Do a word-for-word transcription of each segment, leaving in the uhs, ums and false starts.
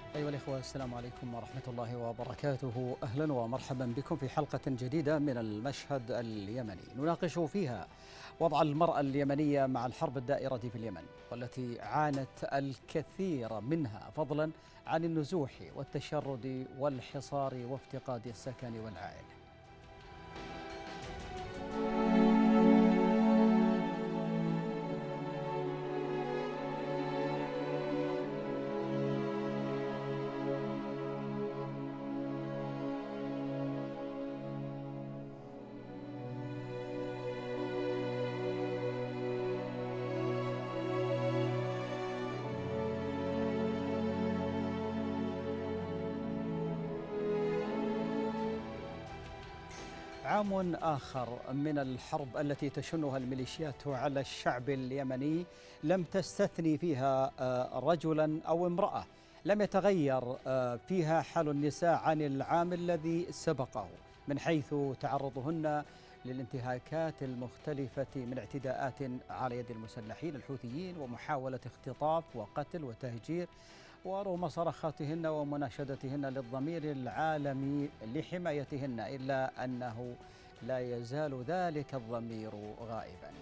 أيها الإخوة، السلام عليكم ورحمة الله وبركاته. أهلا ومرحبا بكم في حلقة جديدة من المشهد اليمني، نناقش فيها وضع المرأة اليمنية مع الحرب الدائرة في اليمن، والتي عانت الكثير منها فضلا عن النزوح والتشرد والحصار وافتقاد السكن والعائلة. عام آخر من الحرب التي تشنها الميليشيات على الشعب اليمني لم تستثني فيها رجلا أو امرأة، لم يتغير فيها حال النساء عن العام الذي سبقه، من حيث تعرضهن للانتهاكات المختلفة من اعتداءات على يد المسلحين الحوثيين ومحاولة اختطاف وقتل وتهجير، ورغم صرخاتهن ومناشدتهن للضمير العالمي لحمايتهن، إلا أنه لا يزال ذلك الضمير غائبا.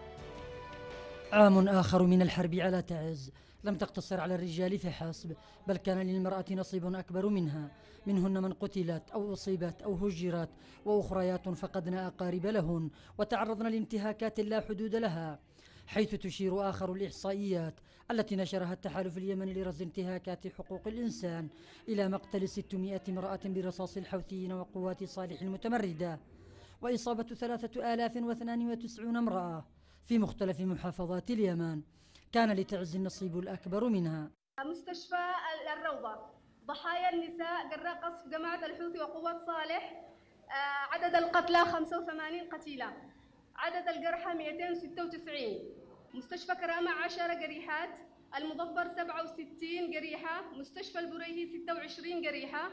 عام آخر من الحرب على تعز لم تقتصر على الرجال فحسب، بل كان للمرأة نصيب أكبر منها، منهن من قتلت أو أصيبت أو هجرت، وأخريات فقدن أقارب لهن وتعرضن لانتهاكات لا حدود لها، حيث تشير آخر الإحصائيات التي نشرها التحالف اليمني لرصد انتهاكات حقوق الإنسان إلى مقتل ستمائة امرأة برصاص الحوثيين وقوات صالح المتمردة، وإصابة ثلاثة آلاف واثنين وتسعين امرأة في مختلف محافظات اليمن. كان لتعز النصيب الأكبر منها. مستشفى الروضة، ضحايا النساء جراء قصف جماعة الحوثي وقوات صالح، عدد القتلى خمسة وثمانين قتيلة، عدد الجرحى مئتين وستة وتسعين. مستشفى كرامة عشرة جريحات، المظفر سبعة وستين جريحة، مستشفى البريهي ستة وعشرين جريحة،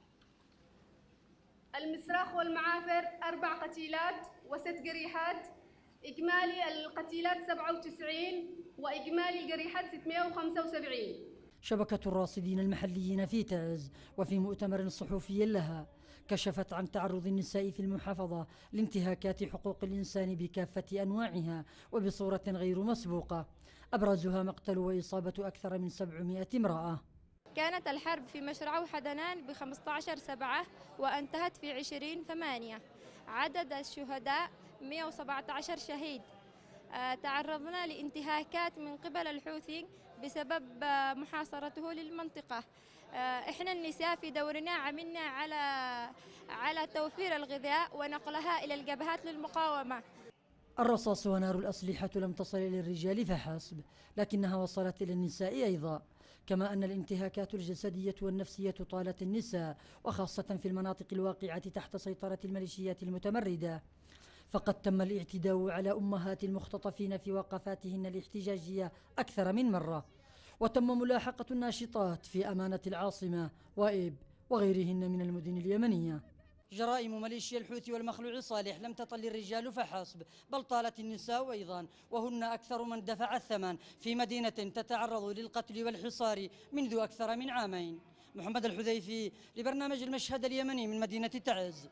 المسراخ والمعافر أربع قتيلات وست جريحات، إجمالي القتيلات سبعة وتسعين وإجمالي الجريحات ستمائة وخمسة وسبعين. شبكة الراصدين المحليين في تعز وفي مؤتمر صحفي لها كشفت عن تعرض النساء في المحافظة لانتهاكات حقوق الإنسان بكافة أنواعها وبصورة غير مسبوقة، أبرزها مقتل وإصابة أكثر من سبعمائة امرأة. كانت الحرب في مشرع وحدنان ب خمسة عشر سبعة وانتهت في عشرين ثمانية. عدد الشهداء مئة وسبعة عشر شهيد. تعرضنا لانتهاكات من قبل الحوثي بسبب محاصرته للمنطقة. احنا النساء في دورنا عملنا على على توفير الغذاء ونقلها إلى الجبهات للمقاومة. الرصاص ونار الأسلحة لم تصل إلى الرجال فحسب، لكنها وصلت إلى النساء أيضا، كما أن الانتهاكات الجسدية والنفسية طالت النساء، وخاصة في المناطق الواقعة تحت سيطرة الميليشيات المتمردة، فقد تم الاعتداء على أمهات المختطفين في وقفاتهن الاحتجاجية أكثر من مرة، وتم ملاحقة الناشطات في أمانة العاصمة وإب وغيرهن من المدن اليمنية. جرائم ميليشيا الحوثي والمخلوع صالح لم تطل الرجال فحسب، بل طالت النساء أيضا، وهن أكثر من دفع الثمن في مدينة تتعرض للقتل والحصار منذ أكثر من عامين. محمد الحذيفي لبرنامج المشهد اليمني من مدينة تعز.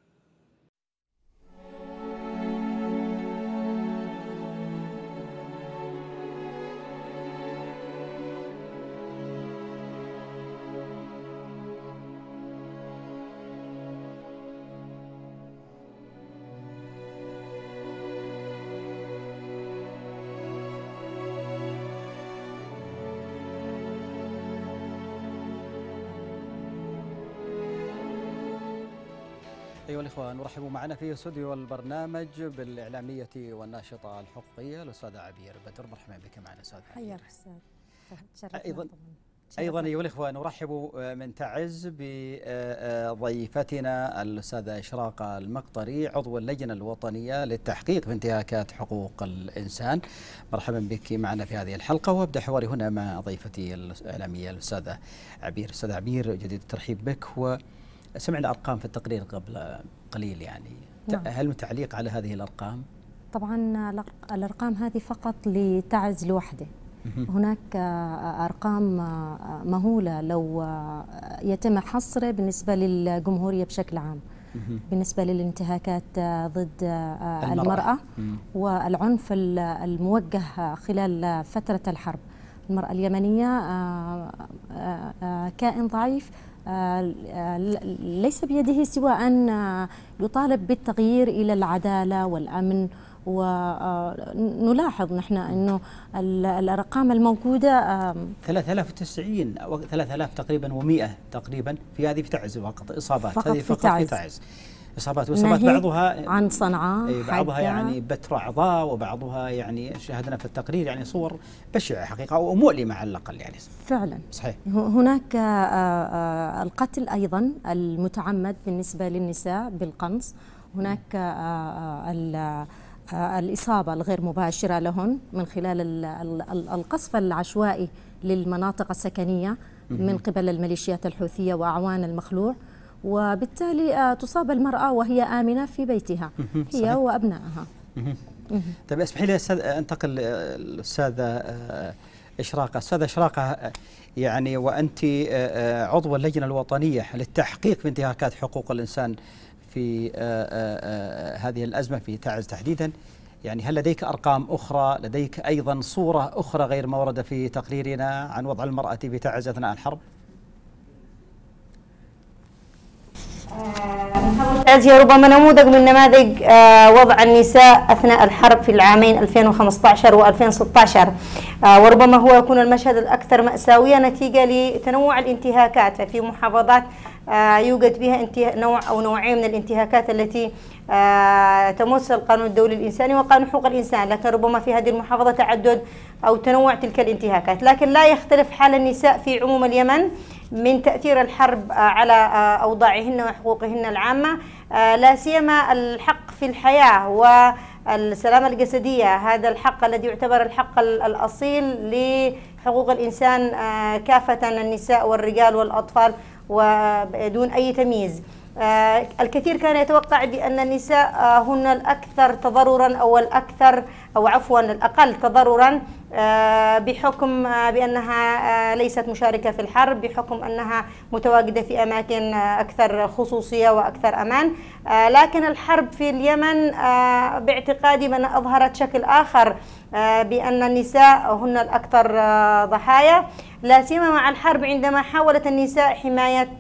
أيها الإخوة، نرحب معنا في استوديو البرنامج بالإعلامية والناشطة الحقوقية الأستاذة عبير بدر. مرحبا بك معنا أستاذ عبير. حياك أستاذ. أيضا أيضا أيها الإخوة، نرحب من تعز بضيفتنا الأستاذة إشراق المقطري، عضو اللجنة الوطنية للتحقيق في انتهاكات حقوق الإنسان. مرحبا بك معنا في هذه الحلقة، وأبدأ حواري هنا مع ضيفتي الإعلامية الأستاذة عبير. أستاذة عبير، جديد الترحيب بك. وسمعنا أرقام في التقرير قبل قليل، يعني نعم. هل من تعليق على هذه الأرقام؟ طبعا الأرقام هذه فقط لتعز لوحده، هناك أرقام مهولة لو يتم حصره بالنسبة للجمهورية بشكل عام، بالنسبة للانتهاكات ضد المرأة, المرأة والعنف الموجه خلال فترة الحرب. المرأة اليمنية كائن ضعيف ليس بيده سوى أن يطالب بالتغيير إلى العدالة والأمن. ونلاحظ نحن أنه الأرقام الموجودة ثلاثة آلاف وتسعين أو ثلاثة آلاف تقريبا ومئة تقريبا في هذه في تعز فقط إصابات، فقط هذه في فقط تعز. في تعز إصابات، وإصابات بعضها عن صنعاء، بعضها يعني بتر أعضاء، وبعضها يعني شاهدنا في التقرير يعني صور بشعة حقيقة ومؤلمة على الأقل يعني. فعلا صحيح. هناك القتل أيضا المتعمد بالنسبة للنساء بالقنص، هناك الإصابة الغير مباشرة لهن من خلال القصف العشوائي للمناطق السكنية من قبل الميليشيات الحوثية وأعوان المخلوع، وبالتالي تصاب المرأة وهي آمنة في بيتها هي صحيح. وأبنائها. طيب اسمحي لي انتقل الأستاذة إشراقة. أستاذة إشراقة، يعني وأنت عضو اللجنة الوطنية للتحقيق في انتهاكات حقوق الإنسان في هذه الأزمة في تعز تحديدا، يعني هل لديك أرقام أخرى، لديك أيضا صورة أخرى غير ما ورد في تقريرنا عن وضع المرأة في تعز أثناء الحرب؟ هي ربما نموذج من نماذج وضع النساء أثناء الحرب في العامين ألفين وخمسة عشر وألفين وستة عشر، وربما هو يكون المشهد الأكثر مأساوية نتيجة لتنوع الانتهاكات. ففي محافظات يوجد بها نوع أو نوعين من الانتهاكات التي تمس القانون الدولي الإنساني وقانون حقوق الإنسان، لكن ربما في هذه المحافظة تعدد أو تنوع تلك الانتهاكات. لكن لا يختلف حال النساء في عموم اليمن من تأثير الحرب على أوضاعهن وحقوقهن العامة، لا سيما الحق في الحياة والسلامة الجسدية، هذا الحق الذي يعتبر الحق الأصيل لحقوق الإنسان كافة، النساء والرجال والأطفال وبدون أي تمييز. الكثير كان يتوقع بأن النساء هن الأكثر تضررا أو الأكثر أو عفوا الأقل تضررا بحكم بأنها ليست مشاركة في الحرب، بحكم أنها متواجدة في أماكن أكثر خصوصية وأكثر أمان. لكن الحرب في اليمن باعتقادي من أظهرت شكل آخر بأن النساء هن الأكثر ضحايا، لا سيما مع الحرب عندما حاولت النساء حماية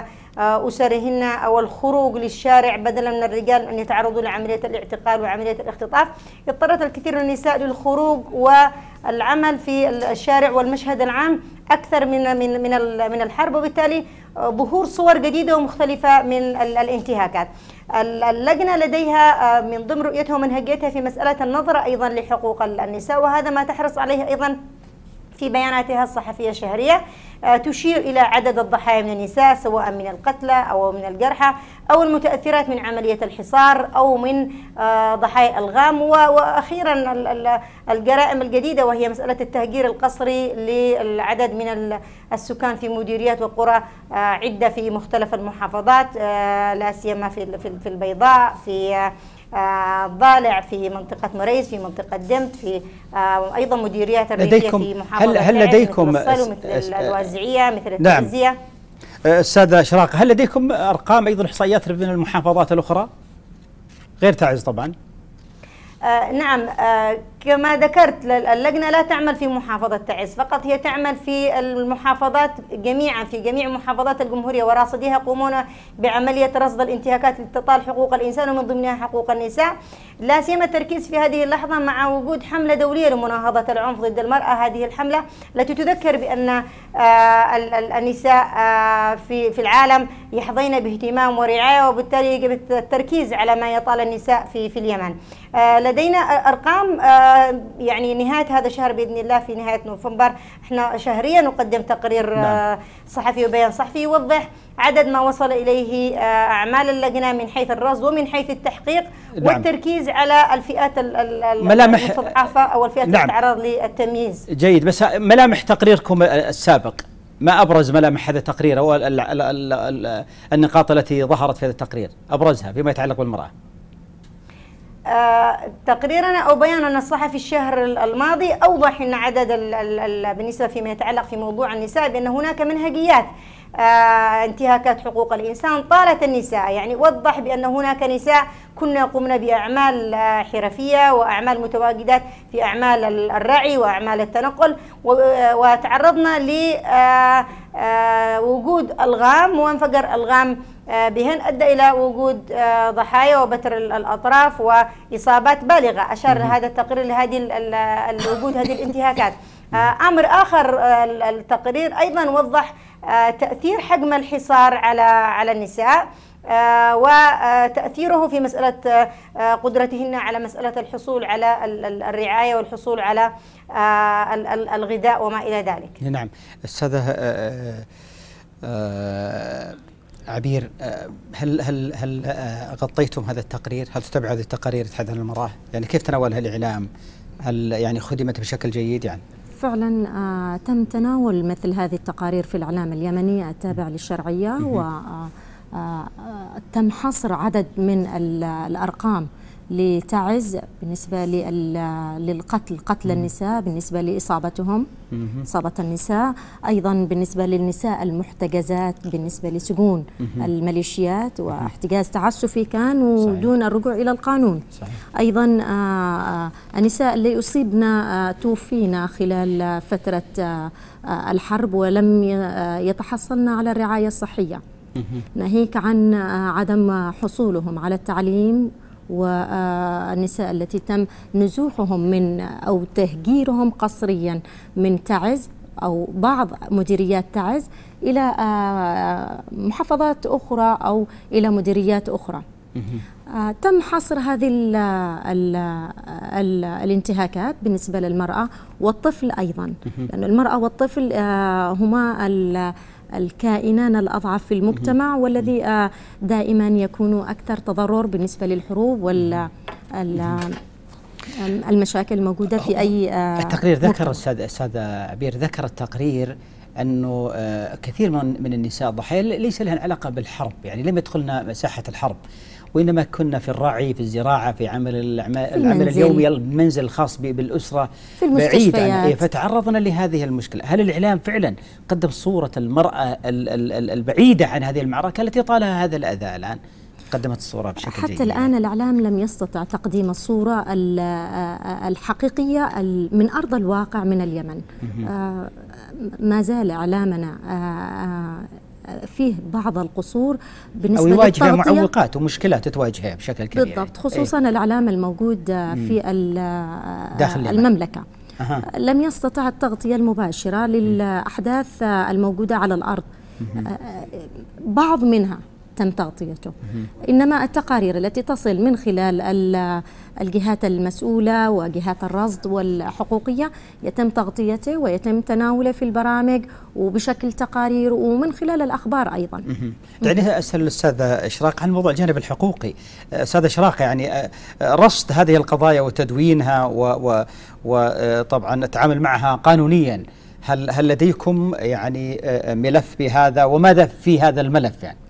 أسرهن أو الخروج للشارع بدلا من الرجال أن يتعرضوا لعملية الاعتقال وعملية الاختطاف. اضطرت الكثير من النساء للخروج والعمل في الشارع والمشهد العام أكثر من من من من الحرب، وبالتالي ظهور صور جديدة ومختلفة من الانتهاكات. اللجنة لديها من ضمن رؤيتها ومنهجيتها في مسألة النظر أيضا لحقوق النساء، وهذا ما تحرص عليه أيضا في بياناتها الصحفية الشهرية، تشير إلى عدد الضحايا من النساء سواء من القتلى أو من الجرحى أو المتأثرات من عملية الحصار أو من ضحايا الألغام، وأخيرا الجرائم الجديدة وهي مسألة التهجير القسري للعدد من السكان في مديريات وقرى عدة في مختلف المحافظات، لا سيما في البيضاء، في ضالع، في منطقة مريز، في منطقة دمت، في أيضا مديريات الريفية في محافظة هل, هل لديكم مثل الوازعية مثل التعزية؟ نعم. أستاذة إشراقة، هل لديكم أرقام أيضا إحصائيات من المحافظات الأخرى غير تعز طبعا؟ آه نعم، آه كما ذكرت اللجنة لا تعمل في محافظة تعز فقط، هي تعمل في المحافظات جميعا، في جميع محافظات الجمهورية، وراصديها يقومون بعملية رصد الانتهاكات التي تطال حقوق الإنسان ومن ضمنها حقوق النساء، لا سيما التركيز في هذه اللحظة مع وجود حملة دولية لمناهضة العنف ضد المرأة. هذه الحملة التي تذكر بأن آه النساء آه في في العالم يحظين باهتمام ورعاية، وبالتالي يجب التركيز على ما يطال النساء في في اليمن. آه لدينا أرقام آه يعني نهاية هذا الشهر بإذن الله، في نهاية نوفمبر احنا شهريا نقدم تقرير نعم. صحفي وبيان صحفي يوضح عدد ما وصل إليه أعمال اللجنة من حيث الرصد ومن حيث التحقيق نعم. والتركيز على الفئات المستضعفة أو الفئات نعم. التي تتعرض للتمييز. جيد، بس ملامح تقريركم السابق، ما أبرز ملامح هذا التقرير أو النقاط التي ظهرت في هذا التقرير أبرزها فيما يتعلق بالمرأة؟ تقريرنا أو بياننا الصحفي الشهر الماضي أوضح أن عدد ال ال بالنسبة فيما يتعلق في موضوع النساء بأن هناك منهجيات آه انتهاكات حقوق الإنسان طالت النساء، يعني وضح بأن هناك نساء كنا قمنا بأعمال آه حرفية وأعمال متواجدات في أعمال الرعي وأعمال التنقل، وتعرضنا لوجود آه ألغام وانفجر ألغام آه بهن أدى إلى وجود آه ضحايا وبتر الأطراف وإصابات بالغة. أشار هذا التقرير لهذه الوجود هذه الانتهاكات. آه أمر آخر آه التقرير أيضا وضح آه تأثير حجم الحصار على على النساء آه وتأثيره في مسألة آه قدرتهن على مسألة الحصول على الرعاية والحصول على آه الغذاء وما إلى ذلك. نعم أستاذة آه آه عبير، هل هل هل غطيتم هذا التقرير؟ هل تتابع هذه التقارير تحدث عن المرأة؟ يعني كيف تناولها الإعلام؟ هل يعني خدمت بشكل جيد يعني؟ فعلا آه تم تناول مثل هذه التقارير في الإعلام اليمني التابع للشرعية، وتم حصر عدد من الأرقام لتعز بالنسبة للقتل قتل النساء، بالنسبة لإصابتهم إصابة النساء، أيضا بالنسبة للنساء المحتجزات، بالنسبة لسجون الميليشيات واحتجاز تعسفي كان دون الرجوع إلى القانون. صحيح. أيضا النساء اللي أصيبنا توفينا خلال فترة الحرب ولم يتحصلن على الرعاية الصحية، ناهيك عن عدم حصولهم على التعليم، والنساء التي تم نزوحهم من أو تهجيرهم قسريا من تعز أو بعض مديريات تعز إلى محافظات أخرى أو إلى مديريات أخرى. تم حصر هذه ال ال ال الانتهاكات بالنسبة للمرأة والطفل أيضا، لأن المرأة والطفل هما الكائنان الأضعف في المجتمع، والذي دائما يكون أكثر تضرر بالنسبة للحروب وال المشاكل الموجودة في أي التقرير ذكر أستاذ أستاذ عبير ذكر التقرير أنه كثير من من النساء ضحايا ليس لها علاقة بالحرب، يعني لم يدخلن مساحة الحرب، وإنما كنا في الرعي، في الزراعة، في عمل العمل اليومي، المنزل الخاص بالأسرة، في المستشفيات، بعيد عن فتعرضنا لهذه المشكلة. هل الإعلام فعلا قدم صورة المرأة البعيدة عن هذه المعركة التي طالها هذا الأذى الآن؟ قدمت الصورة بشكل حتى جيد. حتى الآن الإعلام لم يستطع تقديم الصورة الحقيقية من أرض الواقع من اليمن. ما زال إعلامنا فيه بعض القصور بالنسبة أو يواجه معوقات ومشكلات تتواجهها بشكل كبير. بالضبط، خصوصا أي. الإعلام الموجود في داخل المملكة أه. لم يستطع التغطية المباشرة للأحداث الموجودة على الأرض. بعض منها تم تغطيته، إنما التقارير التي تصل من خلال الجهات المسؤولة وجهات الرصد والحقوقية يتم تغطيته ويتم تناوله في البرامج وبشكل تقارير ومن خلال الأخبار أيضا. دعني أسأل الأستاذ إشراق عن موضوع الجانب الحقوقي. أستاذ إشراق، يعني رصد هذه القضايا وتدوينها وطبعا التعامل معها قانونيا، هل هل لديكم يعني ملف بهذا، وماذا في هذا الملف يعني؟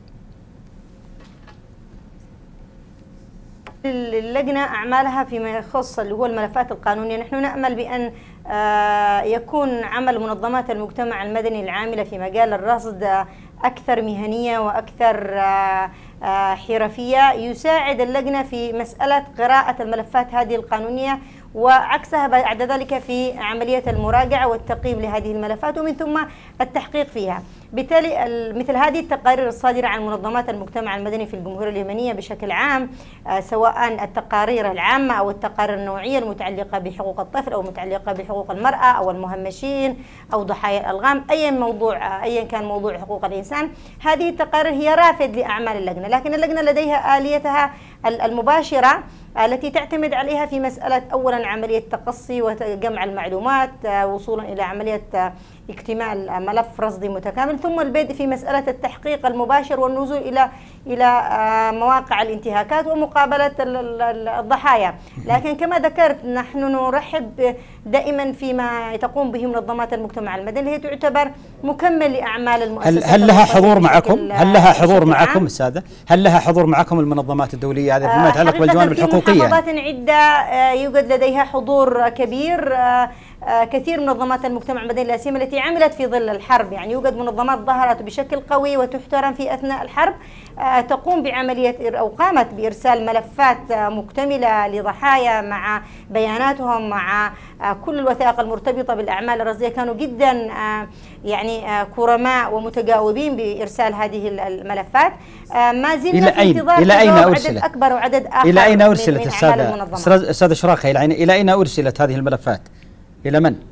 اللجنة أعمالها فيما يخص اللي هو الملفات القانونية، نحن نأمل بأن يكون عمل منظمات المجتمع المدني العاملة في مجال الرصد أكثر مهنية وأكثر حرفية، يساعد اللجنة في مسألة قراءة الملفات هذه القانونية، وعكسها بعد ذلك في عملية المراجعة والتقييم لهذه الملفات ومن ثم التحقيق فيها. بالتالي مثل هذه التقارير الصادرة عن منظمات المجتمع المدني في الجمهورية اليمنية بشكل عام، سواء التقارير العامة أو التقارير النوعية المتعلقة بحقوق الطفل أو متعلقة بحقوق المرأة أو المهمشين أو ضحايا الألغام، أي موضوع أيا كان موضوع حقوق الإنسان، هذه التقارير هي رافد لأعمال اللجنة، لكن اللجنة لديها آليتها المباشرة التي تعتمد عليها في مسألة أولا عملية تقصي وجمع المعلومات وصولا إلى عملية اكتمال ملف رصدي متكامل، ثم البدء في مسألة التحقيق المباشر والنزول إلى إلى مواقع الانتهاكات ومقابلة الضحايا. لكن كما ذكرت نحن نرحب دائما فيما تقوم به منظمات المجتمع المدني اللي هي تعتبر مكمل لأعمال المؤسسات. هل, هل لها حضور معكم؟ هل لها حضور معكم السادة؟ هل لها حضور معكم المنظمات الدولية هذه فيما يتعلق بالجوانب الحقوقية؟ في محافظات عدة يوجد لديها حضور كبير. كثير من منظمات المجتمع المدني لا سيما التي عملت في ظل الحرب، يعني يوجد منظمات ظهرت بشكل قوي وتحترم في أثناء الحرب تقوم بعملية أو قامت بإرسال ملفات مكتملة لضحايا مع بياناتهم مع كل الوثائق المرتبطة بالأعمال الرصدية. كانوا جدا يعني كرماء ومتجاوبين بإرسال هذه الملفات. ما زلنا في انتظار إلى أين عدد أكبر وعدد آخر. إلى أين أرسلت السادة أستاذ شراخة؟ إلى أين أرسلت هذه الملفات؟ إلى من؟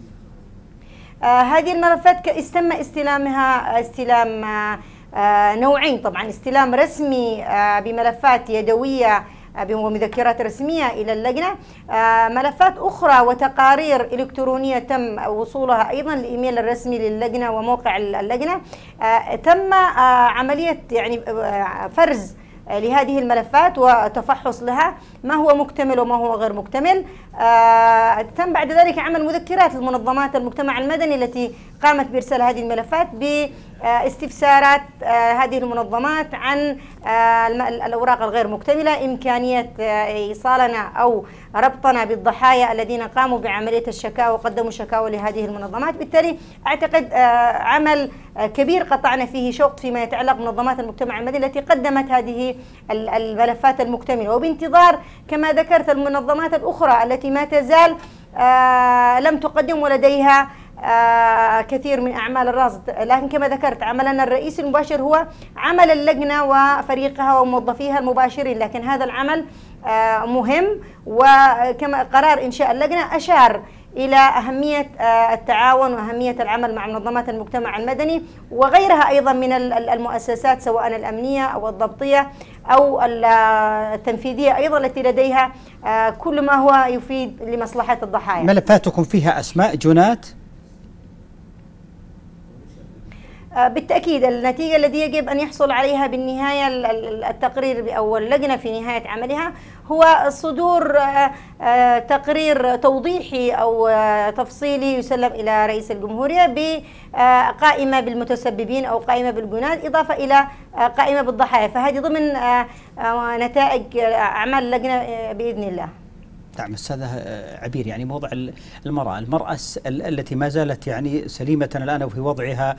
آه هذه الملفات تم استلامها استلام آه آه نوعين، طبعا استلام رسمي آه بملفات يدوية بمذكرات رسمية إلى اللجنة، آه ملفات أخرى وتقارير إلكترونية تم وصولها أيضا الإيميل الرسمي للجنة وموقع اللجنة. آه تم آه عملية يعني آه فرز لهذه الملفات وتفحص لها ما هو مكتمل وما هو غير مكتمل. آه تم بعد ذلك عمل مذكرات لمنظمات المجتمع المدني التي قامت بإرسال هذه الملفات باستفسارات آه هذه المنظمات عن آه الأوراق الغير مكتملة، إمكانية آه إيصالنا أو ربطنا بالضحايا الذين قاموا بعملية الشكاوى وقدموا شكاوى لهذه المنظمات. بالتالي أعتقد آه عمل آه كبير قطعنا فيه شوط فيما يتعلق بمنظمات المجتمع المدني التي قدمت هذه الملفات المكتملة، وبانتظار كما ذكرت المنظمات الأخرى التي ما تزال آه لم تقدم ولديها آه كثير من أعمال الرصد. لكن كما ذكرت عملنا الرئيسي المباشر هو عمل اللجنة وفريقها وموظفيها المباشرين، لكن هذا العمل آه مهم. وكما قرار إنشاء اللجنة أشار إلى أهمية التعاون وأهمية العمل مع منظمات المجتمع المدني وغيرها أيضا من المؤسسات سواء الأمنية أو الضبطية أو التنفيذية أيضا التي لديها كل ما هو يفيد لمصلحة الضحايا. ملفاتكم فيها أسماء جنات؟ بالتأكيد النتيجة التي يجب أن يحصل عليها بالنهاية التقرير أو اللجنة في نهاية عملها هو صدور تقرير توضيحي أو تفصيلي يسلم إلى رئيس الجمهورية بقائمة بالمتسببين أو قائمة بالجنات إضافة إلى قائمة بالضحايا، فهذه ضمن نتائج أعمال اللجنة بإذن الله. نعم أستاذ عبير، يعني موضع المرأة المرأة التي ما زالت يعني سليمة الآن وفي وضعها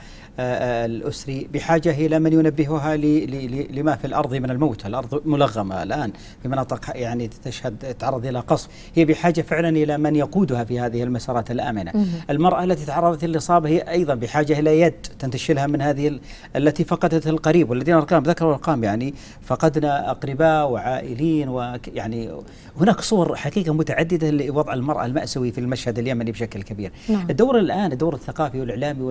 الأسري بحاجة إلى من ينبهها لما في الأرض من الموت. الأرض ملغمة الآن في مناطق يعني تشهد تعرض إلى قصف، هي بحاجة فعلا إلى من يقودها في هذه المسارات الآمنة. المرأة التي تعرضت للإصابة هي أيضا بحاجة إلى يد تنتشلها من هذه التي فقدت القريب، والذين أرقام ذكروا أرقام يعني فقدنا أقرباء وعائلين، ويعني هناك صور حقيقة متعددة لوضع المرأة المأساوي في المشهد اليمني بشكل كبير. نعم. الدور الآن الدور الثقافي والإعلامي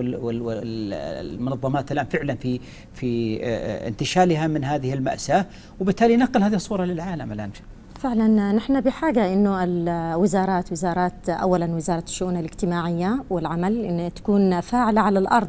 والمنظمات الآن فعلا في في انتشالها من هذه المأساة وبالتالي نقل هذه الصورة للعالم الآن. فعلا نحن بحاجة إنه الوزارات وزارات أولا وزارة الشؤون الاجتماعية والعمل إن تكون فاعلة على الأرض.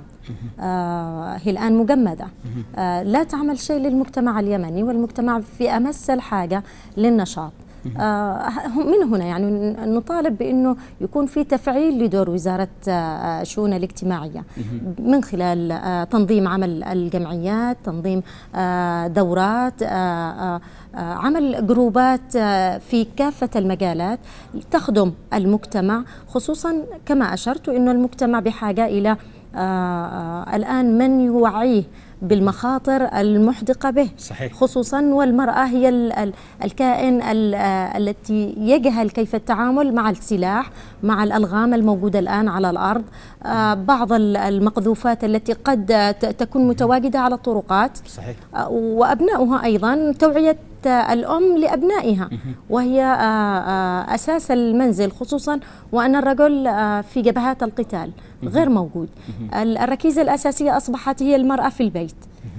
آه هي الآن مجمدة، آه لا تعمل شيء للمجتمع اليمني، والمجتمع في أمس الحاجة للنشاط. آه من هنا يعني نطالب بأنه يكون في تفعيل لدور وزارة الشؤون الاجتماعية من خلال آه تنظيم عمل الجمعيات، تنظيم آه دورات، آه آه عمل جروبات آه في كافة المجالات تخدم المجتمع، خصوصا كما أشرت أنه المجتمع بحاجة إلى آه آه الآن من يوعيه بالمخاطر المحدقة به. صحيح. خصوصا والمرأة هي الكائن التي يجهل كيف التعامل مع السلاح، مع الألغام الموجودة الآن على الأرض، بعض المقذوفات التي قد تكون متواجدة على الطرقات. صحيح. وأبنائها أيضا توعية الأم لأبنائها وهي أساس المنزل، خصوصا وأن الرجل في جبهات القتال غير موجود. الركيزة الأساسية أصبحت هي المرأة في البيت،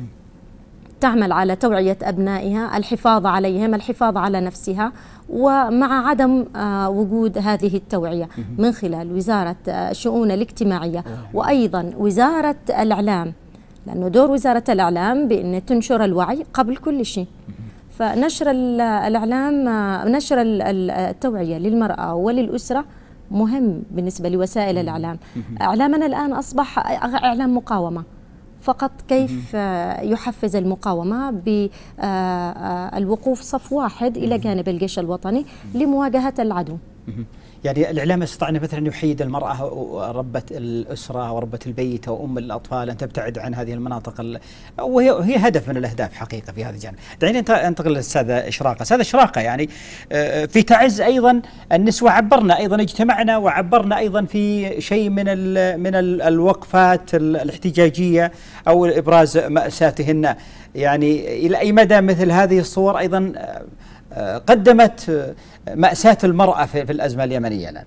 تعمل على توعية أبنائها، الحفاظ عليهم، الحفاظ على نفسها، ومع عدم وجود هذه التوعية من خلال وزارة الشؤون الاجتماعية وأيضا وزارة الإعلام لأنه دور وزارة الإعلام بأن تنشر الوعي قبل كل شيء. فنشر الإعلام، نشر التوعية للمرأة وللأسرة مهم بالنسبة لوسائل الإعلام. إعلامنا الآن أصبح إعلام مقاومة فقط، كيف يحفز المقاومة بالوقوف صف واحد إلى جانب الجيش الوطني لمواجهة العدو. يعني الإعلام استطاع مثلا يحيد المرأة وربة الأسرة وربة البيت وأم الأطفال أن تبتعد عن هذه المناطق، وهي هي هدف من الأهداف حقيقة في هذا الجانب. دعيني أنتقل للأستاذة إشراقة. أستاذة إشراقة، يعني في تعز أيضا النسوة عبرنا أيضا، اجتمعنا وعبرنا أيضا في شيء من ال من ال الوقفات الاحتجاجية أو إبراز مأساتهن. يعني إلى أي مدى مثل هذه الصور أيضا قدمت مأساة المرأة في الأزمة اليمنية الآن؟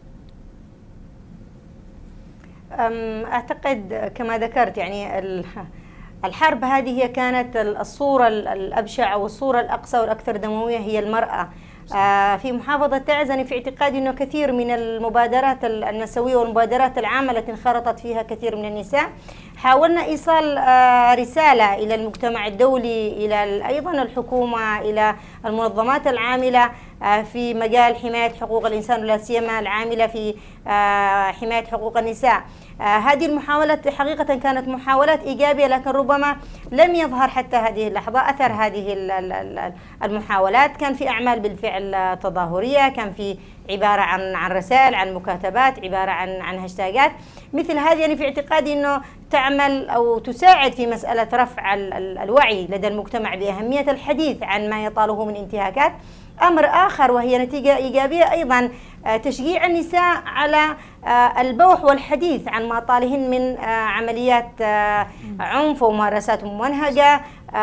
أعتقد كما ذكرت يعني الحرب هذه هي كانت الصورة الأبشع أو الصورة الأقصى والأكثر دموية هي المرأة. في محافظة تعز أنا في اعتقادي أنه كثير من المبادرات النسوية والمبادرات العامة التي انخرطت فيها كثير من النساء حاولنا إيصال رسالة إلى المجتمع الدولي، إلى أيضا الحكومة، إلى المنظمات العاملة في مجال حماية حقوق الإنسان ولا سيما العاملة في حماية حقوق النساء. هذه المحاولات حقيقة كانت محاولات إيجابية، لكن ربما لم يظهر حتى هذه اللحظة أثر هذه المحاولات. كان في أعمال بالفعل تظاهرية، كان في عبارة عن عن رسائل، عن مكاتبات، عبارة عن عن هاشتاجات مثل هذه. يعني في اعتقادي أنه تعمل أو تساعد في مسألة رفع الوعي لدى المجتمع بأهمية الحديث عن ما يطاله من انتهاكات. أمر آخر وهي نتيجة إيجابية أيضا تشجيع النساء على البوح والحديث عن ما طالهن من عمليات عنف وممارسات ممنهجة،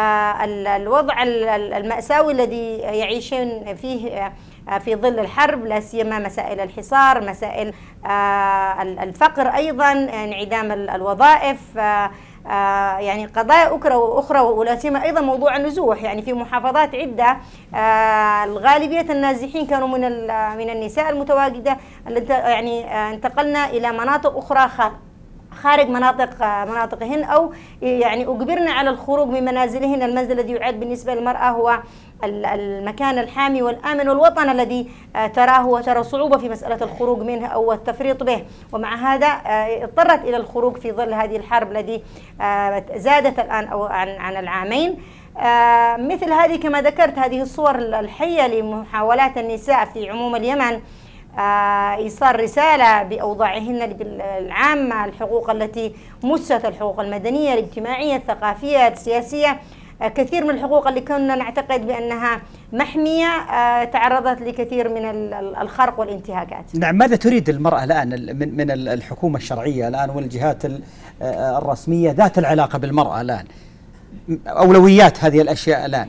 الوضع المأساوي الذي يعيشون فيه في ظل الحرب، لا سيما مسائل الحصار، مسائل الفقر، أيضا انعدام الوظائف، آه يعني قضايا أخرى وأخرى ولا سيما أيضا موضوع النزوح. يعني في محافظات عدة آه الغالبية النازحين كانوا من من النساء المتواجدة، يعني آه انتقلنا إلى مناطق أخرى خارج مناطق آه مناطقهن، أو يعني أجبرنا على الخروج من منازلهن. المنزل الذي يعد بالنسبة للمرأة هو المكان الحامي والآمن والوطن الذي تراه وترى صعوبة في مسألة الخروج منه أو التفريط به، ومع هذا اضطرت إلى الخروج في ظل هذه الحرب التي زادت الآن أو عن عن العامين. مثل هذه كما ذكرت هذه الصور الحية لمحاولات النساء في عموم اليمن إيصال رسالة بأوضاعهن العامة، الحقوق التي مست، الحقوق المدنية الاجتماعية الثقافية السياسية، كثير من الحقوق اللي كنا نعتقد بأنها محمية تعرضت لكثير من الخرق والانتهاكات. نعم، ماذا تريد المرأة الآن من الحكومة الشرعية الآن والجهات الرسمية ذات العلاقة بالمرأة الآن؟ أولويات هذه الأشياء الآن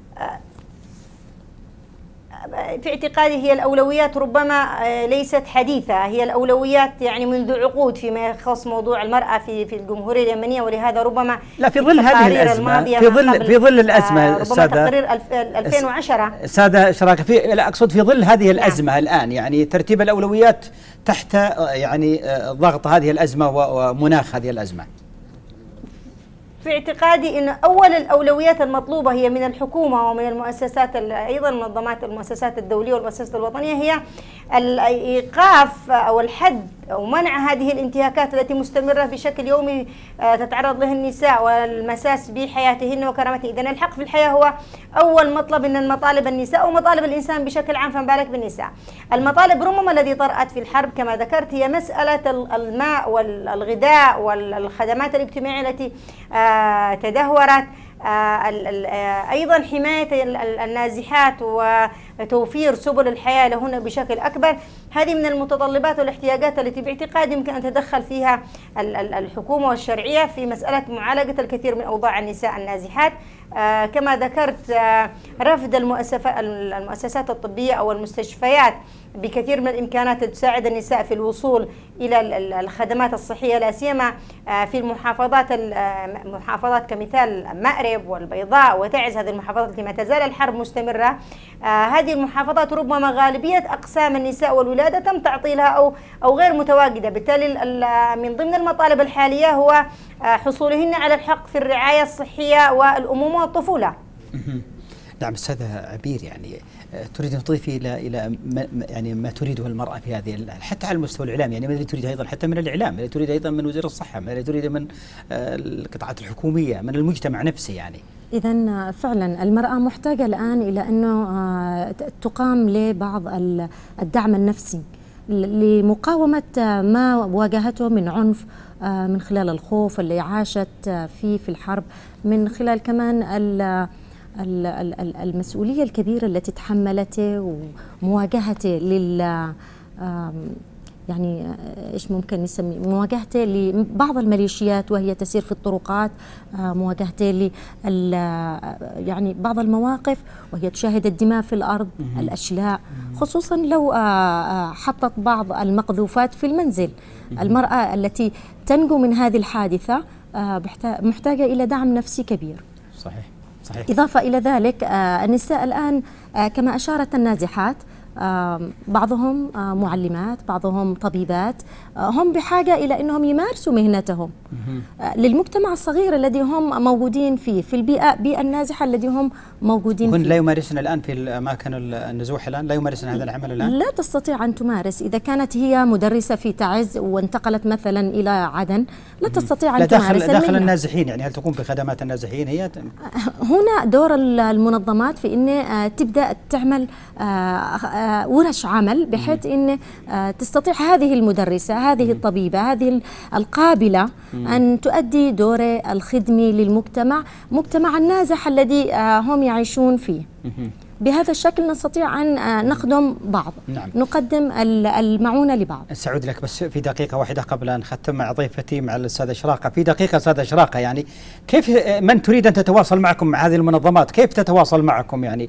في اعتقادي هي الأولويات ربما ليست حديثة، هي الأولويات يعني منذ عقود فيما يخص موضوع المرأة في في الجمهورية اليمنية، ولهذا ربما لا في ظل هذه الأزمة في ظل في ظل الأزمة ربما تقرير ألفين وعشرة سادة إشراقة في لا أقصد في ظل هذه الأزمة نعم. الآن يعني ترتيب الأولويات تحت يعني ضغط هذه الأزمة ومناخ هذه الأزمة. في اعتقادي أن أول الأولويات المطلوبة هي من الحكومة ومن المؤسسات أيضا منظمات المؤسسات الدولية والمؤسسات الوطنية هي الإيقاف أو الحد أو منع هذه الانتهاكات التي مستمرة بشكل يومي تتعرض له النساء والمساس بحياتهن وكرامتهن. إذن الحق في الحياة هو أول مطلب من المطالب النساء ومطالب الإنسان بشكل عام، فما بالك بالنساء. المطالب ربما الذي طرأت في الحرب كما ذكرت هي مسألة الماء والغذاء والخدمات الاجتماعية التي تدهورت، أيضا حماية النازحات وتوفير سبل الحياة لهن بشكل أكبر. هذه من المتطلبات والاحتياجات التي باعتقادي يمكن أن تدخل فيها الحكومة والشرعية في مسألة معالجة الكثير من أوضاع النساء النازحات. كما ذكرت رفض المؤسسات الطبية أو المستشفيات بكثير من الإمكانات تساعد النساء في الوصول إلى الخدمات الصحية، لا سيما في المحافظات المحافظات كمثال مأرب والبيضاء وتعز، هذه المحافظات التي ما تزال الحرب مستمرة. هذه المحافظات ربما غالبية أقسام النساء والولادة تم تعطيلها أو أو غير متواجدة، بالتالي من ضمن المطالب الحالية هو حصولهن على الحق في الرعاية الصحية والأمومة والطفولة. نعم أستاذة عبير، يعني تريد أن تضيفي إلى إلى ما يعني ما تريده المرأة في هذه حتى على المستوى الإعلامي، يعني ما الذي تريد أيضا حتى من الإعلام، ما الذي تريد أيضا من وزير الصحة، ما الذي تريد من القطاعات الحكومية، من المجتمع نفسه يعني. إذا فعلا المرأة محتاجة الآن إلى أنه تقام لبعض الدعم النفسي لمقاومة ما واجهته من عنف من خلال الخوف اللي عاشت فيه في الحرب، من خلال كمان المسؤولية الكبيرة التي تحملته ومواجهته لل يعني ايش ممكن نسمي مواجهته لبعض الميليشيات وهي تسير في الطرقات، مواجهته ل يعني بعض المواقف وهي تشاهد الدماء في الارض، الاشلاء، خصوصا لو حطت بعض المقذوفات في المنزل. المرأة التي تنجو من هذه الحادثة محتاجة إلى دعم نفسي كبير. صحيح صحيح. إضافة إلى ذلك النساء الآن كما أشارت النازحات بعضهم معلمات، بعضهم طبيبات، هم بحاجة إلى أنهم يمارسوا مهنتهم للمجتمع الصغير الذي هم موجودين فيه، في البيئة بيئة النازحة الذي هم موجودين فيه. لا يمارسن الآن في الأماكن النزوح الآن، لا يمارسن هذا العمل الآن؟ لا تستطيع أن تمارس. إذا كانت هي مدرسة في تعز وانتقلت مثلا إلى عدن لا تستطيع أن لا تمارس داخل, داخل النازحين، يعني هل تقوم بخدمات النازحين هي؟ هنا دور المنظمات في أن تبدأ تعمل ورش عمل بحيث أن تستطيع هذه المدرسة، هذه الطبيبة، هذه القابلة أن تؤدي دور الخدمي للمجتمع، مجتمع النازح الذي هم يعيشون فيه. بهذا الشكل نستطيع أن نخدم بعض. نعم. نقدم المعونة لبعض. سأعود لك بس في دقيقة واحدة قبل أن نختم مع ضيفتي مع الأستاذة شراقة. في دقيقة أستاذة شراقة، يعني كيف من تريد أن تتواصل معكم مع هذه المنظمات، كيف تتواصل معكم يعني؟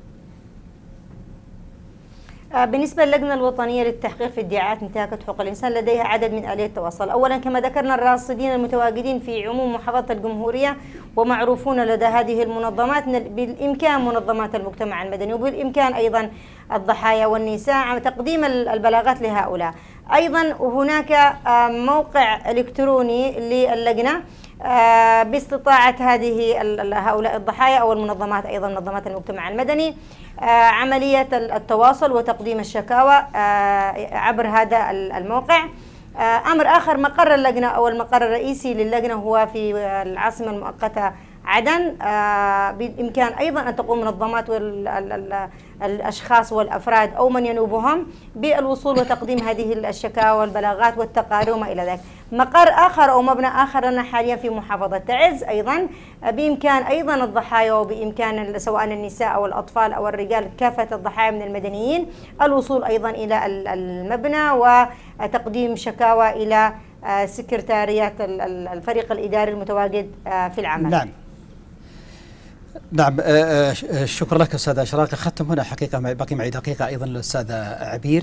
بالنسبة للجنة الوطنية للتحقيق في ادعاءات انتهاكات حقوق الإنسان لديها عدد من آليات التواصل. أولا كما ذكرنا الراصدين المتواجدين في عموم محافظة الجمهورية ومعروفون لدى هذه المنظمات، بالإمكان منظمات المجتمع المدني وبالإمكان أيضا الضحايا والنساء تقديم البلاغات لهؤلاء. أيضا هناك موقع إلكتروني للجنة باستطاعة هذه هؤلاء الضحايا أو المنظمات أيضا منظمات المجتمع المدني عملية التواصل وتقديم الشكاوى عبر هذا الموقع. أمر آخر، مقر اللجنة أو المقر الرئيسي للجنة هو في العاصمة المؤقتة عدن. بالإمكان أيضا أن تقوم منظمات والأشخاص والأفراد أو من ينوبهم بالوصول وتقديم هذه الشكاوى والبلاغات والتقارير وما إلى ذلك. مقر آخر أو مبنى آخر لنا حاليا في محافظة تعز، أيضا بإمكان أيضا الضحايا وبإمكان سواء النساء أو الأطفال أو الرجال كافة الضحايا من المدنيين الوصول أيضا إلى المبنى وتقديم شكاوى إلى سكرتاريات الفريق الإداري المتواجد في العمل. نعم نعم. شكرا لك أستاذة شراقة. ختم هنا حقيقة باقي معي دقيقة أيضا الأستاذة عبير.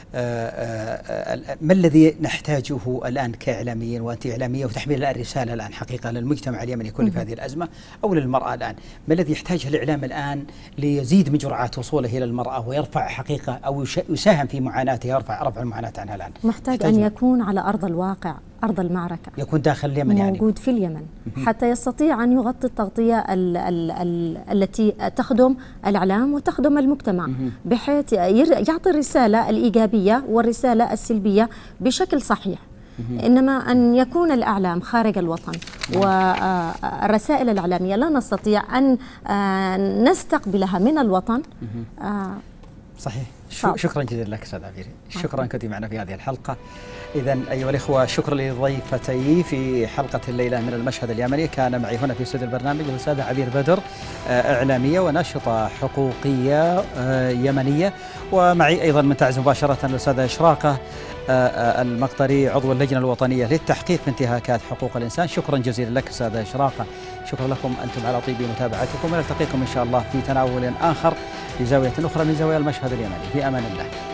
ما الذي نحتاجه الآن كإعلاميين وأنت إعلامية وتحمل الآن رسالة الآن حقيقة للمجتمع اليمني كله في هذه الأزمة أو للمرأة الآن، ما الذي يحتاجه الإعلام الآن ليزيد من جرعات وصوله إلى المرأة ويرفع حقيقة أو يساهم في معاناتها، يرفع رفع المعاناة عنها الآن؟ محتاج أن يكون على أرض الواقع، أرض المعركة، يكون داخل اليمن، يعني موجود في اليمن حتى يستطيع أن يغطي التغطية ال ال ال التي تخدم الإعلام وتخدم المجتمع، بحيث يعطي الرسالة الإيجابية والرسالة السلبية بشكل صحيح. إنما أن يكون الإعلام خارج الوطن والرسائل الإعلامية لا نستطيع أن نستقبلها من الوطن. صحيح. شكرا جزيلا لك أستاذ عبير، شكرا كنت معنا في هذه الحلقة. إذا أيها الإخوة، شكرا لضيفتي في حلقة الليلة من المشهد اليمني. كان معي هنا في استوديو البرنامج الأستاذة عبير بدر، إعلامية وناشطة حقوقية يمنية، ومعي أيضا من تعز مباشرة الأستاذة شراقة المقطري عضو اللجنة الوطنية للتحقيق في انتهاكات حقوق الإنسان. شكرا جزيلا لك أستاذة شراقة، شكرا لكم أنتم على طيب متابعتكم، ونلتقيكم إن شاء الله في تناول آخر في زاوية أخرى من زوايا المشهد اليمني. في أمان الله.